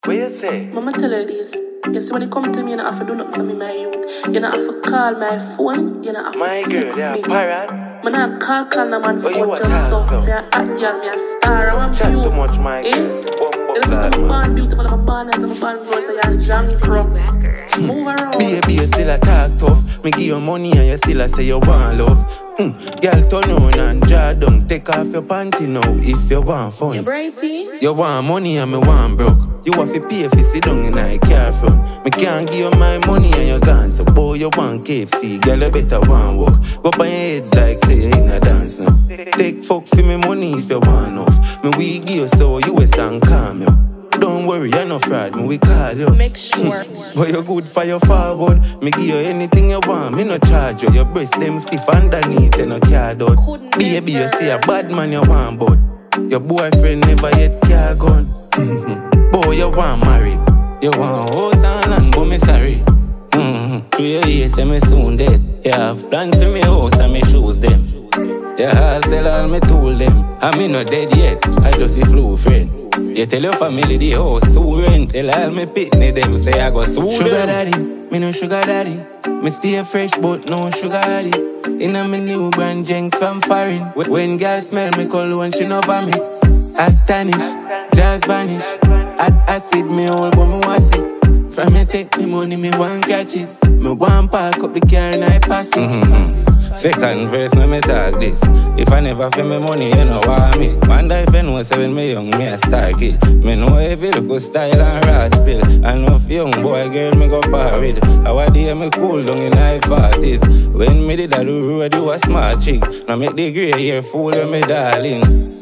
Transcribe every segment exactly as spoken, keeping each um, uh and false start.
What you say? Mama tell her this. You see, when you come to me, you don't have to do nothing for me, my youth. You don't have to call my phone. You don't have my to girl, text they are me. parrot. I don't call, call no man oh, phone you just so. so. Me a hot girl, me a star. I want Chat you. too much, my eh? girl. You don't see me born beautiful, I'm born as I'm born growth, so you're jam from. Move around. Baby, you still a talk tough. Me give you money and you still a say you want love. Mm. Girl, turn on and draw down. Take off your panty now if you want fun. You brighty? You want money and me want broke. You have to pay if you sit down in a car front. Me can't give you my money and you gone. So boy, you want K F C, girl, you better want walk. Go up on your head like say you in a dance now. Take fuck for me money if you want enough. Me we give you so you a stand calm you. Don't worry, you're no fraud, me we call you. Make sure. But you're good for your forward. Me give you anything you want, me no charge you. Your breast them stiff underneath, you no card out. Baby, you say a bad man you want, but your boyfriend never yet car gun. Mm-hmm. Boy, you want married. You want house and land, but me sorry. Mm-hmm. Three years, say me soon dead. You have plans to me house and me shoes them. You all sell all me tool them. And me not dead yet, I just a flu friend. You tell your family the house to rent. Tell all me pitney them say I go sue Sugar them. daddy, me no sugar daddy. Me stay fresh but no sugar daddy. Inna me new brand Jenks from foreign. When girls smell me cologne she no for me. Astonish, just vanish. At acid me all but me want it. From me take me money me want catches. Me want park up the car and I pass it. Mm-hmm. Second verse, let me talk this. If I never feel me money, you know what I mean. Man, if I know seven me young, me a star kid. Me know every look style and raspbill. I know if young boy girl me go parried. Our day me cool down in high forties. When me did a do road, you a smart chick. Now make the grey hair fool you me darling.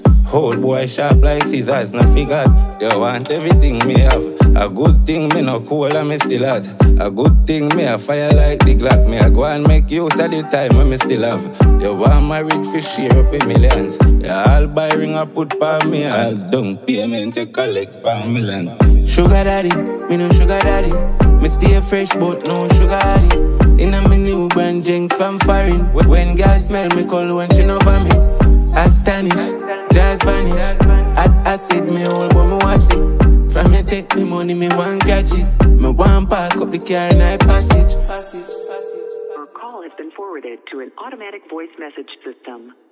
Old boy sharp like scissors, no figured. You want everything me have. A good thing me no cool and me still hot. A good thing me a fire like the Glock. Me a go and make use of the time when me still have. You want married for share up in millions. You all buy ring and put pa me. All down payment to collect pa million. Sugar daddy, me no sugar daddy. Me stay fresh but no sugar daddy. Inna me new brand Jenks from foreign. When girls smell me cologne she no for me. Astonish, just vanish. At acid me all but me want it. From me take me money me want catches. Me want park up the car and I pass it. Your call has been forwarded to an automatic voice message system.